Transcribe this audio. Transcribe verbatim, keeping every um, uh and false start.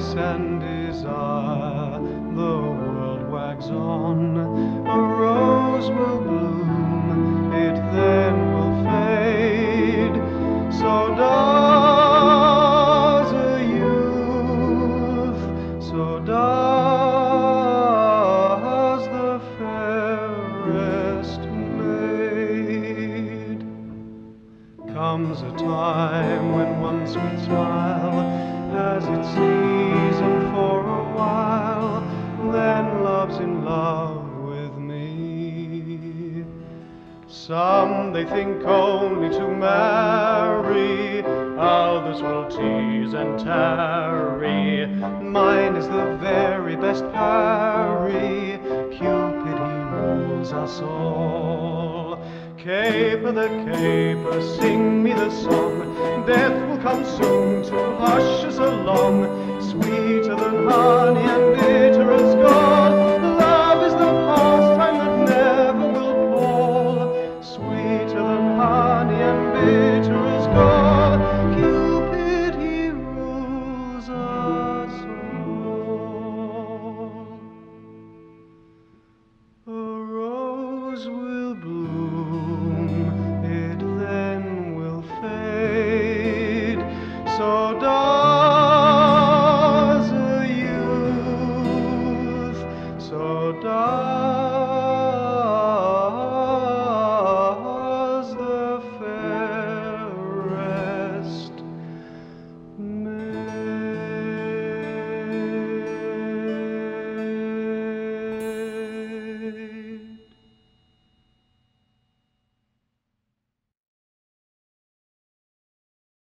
grace and desire, the world wags on. A rose will bloom, it then will fade. So does a youth, so does the fairest maid. Comes a time when one sweet smile has its season for a while, then love's in love with me. Some they think only to marry, others will tease and tarry. Mine is the very best parry, Cupid he rules us all. Caper the caper, sing me the song, death will come soon to hush us along.